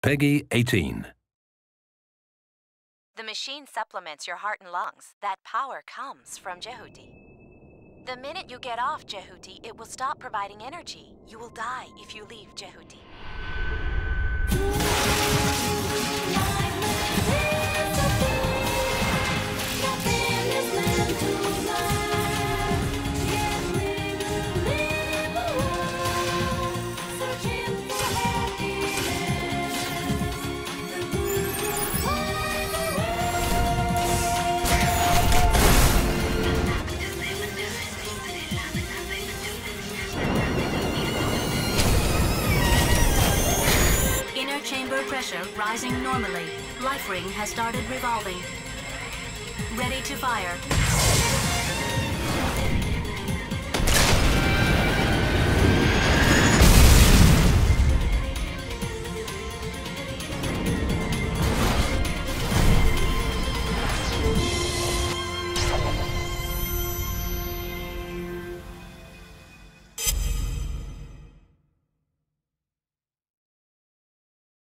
Peggy 18. The machine supplements your heart and lungs. That power comes from Jehuti. The minute you get off Jehuti, it will stop providing energy. You will die if you leave Jehuti. Inner chamber pressure rising normally. Life ring has started revolving. Ready to fire.